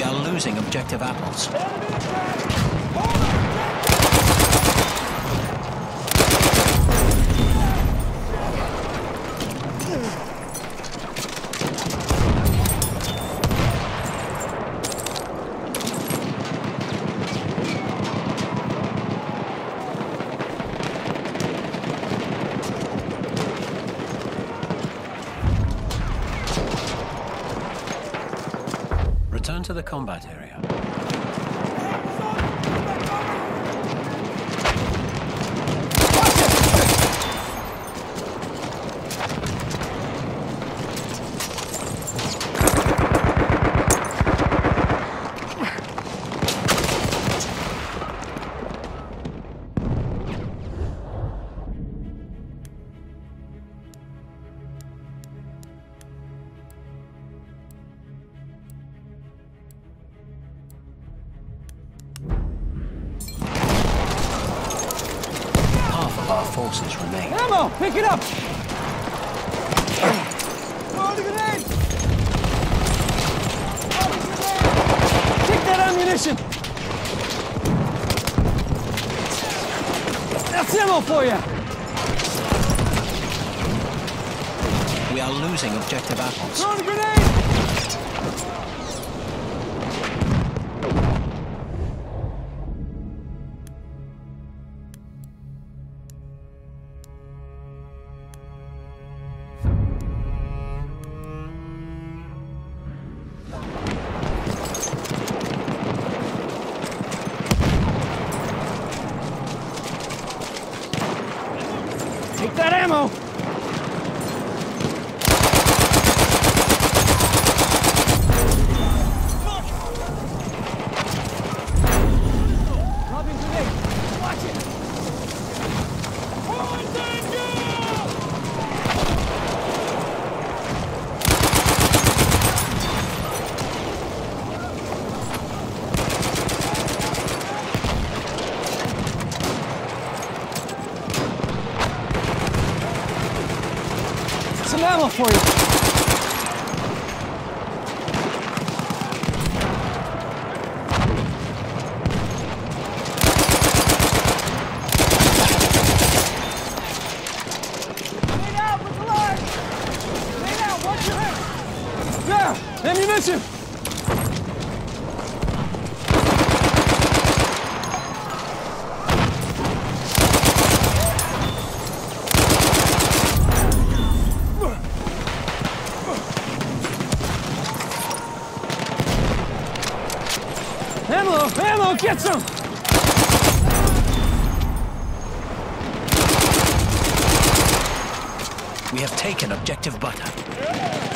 We are losing objective apples. Return to the combat area. Our forces remain. Ammo! Pick it up! Throw the grenade! Take that ammunition! That's ammo for you! We are losing objective apples. Throw the grenade! Take that ammo! Dropping grenade! Watch it! Some ammo for you. Lay down, look alive. Lay down, watch your head. There, ammunition. Ammo! Ammo! Get some! We have taken objective butter.